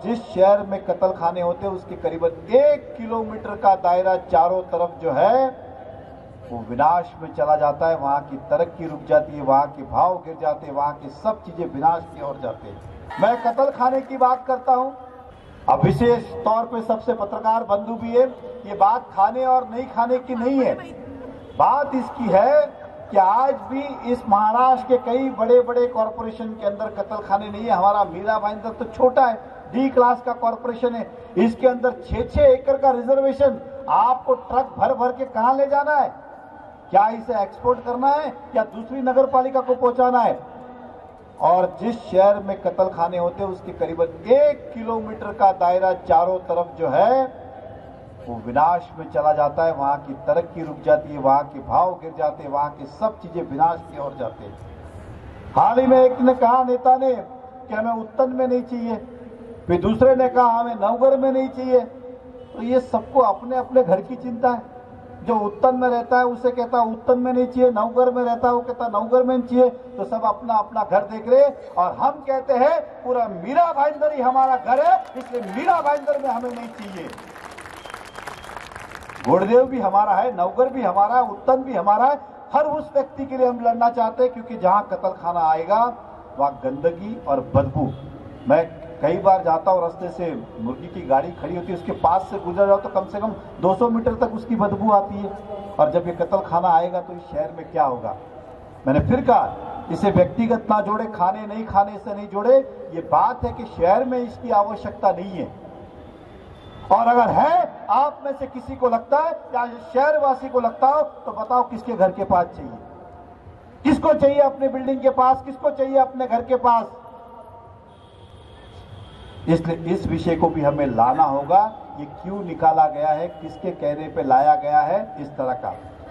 जिस शहर में कत्ल खाने होते हैं उसके करीबन 1 किलोमीटर का दायरा चारों तरफ जो है वो विनाश में चला जाता है। वहां की तरक्की रुक जाती है, वहां के भाव गिर जाते हैं, वहां की सब चीजें विनाश की ओर जाते हैं। मैं कत्ल खाने की बात करता हूं। अब विशेष तौर पे सबसे पत्रकार बंधु भी है, ये बात खाने और नहीं खाने की नहीं है। बात इसकी है कि आज भी इस महाराष्ट्र के कई बड़े बड़े कॉरपोरेशन के अंदर कत्ल खाने नहीं है। हमारा मीरा भाईंदर तो छोटा है, डी क्लास का कॉरपोरेशन है, इसके अंदर 6-6 एकड़ का रिजर्वेशन। आपको ट्रक भर भर के कहां ले जाना है? क्या इसे एक्सपोर्ट करना है या दूसरी नगर पालिका को पहुंचाना है? और जिस शहर में कत्ल खाने होते हैं उसके करीबन 1 किलोमीटर का दायरा चारों तरफ जो है वो विनाश में चला जाता है। वहां की तरक्की रुक जाती है, वहां के भाव गिर जाते हैं, वहां की सब चीजें विनाश की ओर जाते हैं। हाल ही में एक ने कहा, नेता ने, कि हमें उत्तन में नहीं चाहिए, फिर दूसरे ने कहा हमें नवगढ़ में नहीं चाहिए। तो ये सबको अपने अपने घर की चिंता है। जो उत्तन में रहता है उसे कहता है उत्तन में नहीं चाहिए, नवगढ़ में रहता है वो कहता नवगढ़ में नहीं चाहिए। तो सब अपना अपना घर देख रहे, और हम कहते हैं पूरा मीरा भाईंदर ही हमारा घर है, इसलिए मीरा भाईंदर में हमें नहीं चाहिए। घोड़देव भी हमारा है, नवगढ़ भी हमारा है, उत्तन भी हमारा है। हर उस व्यक्ति के लिए हम लड़ना चाहते हैं, क्योंकि जहां कत्ल खाना आएगा वहां गंदगी और बदबू। मैं कई बार जाता हूं, रास्ते से मुर्गी की गाड़ी खड़ी होती है, उसके पास से गुजर जाओ तो कम से कम 200 मीटर तक उसकी बदबू आती है। और जब ये कत्ल खाना आएगा तो इस शहर में क्या होगा? मैंने फिर कहा, इसे व्यक्तिगत ना जोड़े, खाने नहीं खाने से नहीं जोड़े। ये बात है कि शहर में इसकी आवश्यकता नहीं है, और अगर है आप में से किसी को लगता है या शहरवासी को लगता हो तो बताओ किसके घर के पास चाहिए, किसको चाहिए अपने बिल्डिंग के पास, किसको चाहिए अपने घर के पास। इसलिए इस विषय को भी हमें लाना होगा। ये क्यों निकाला गया है, किसके कहने पे लाया गया है इस तरह का।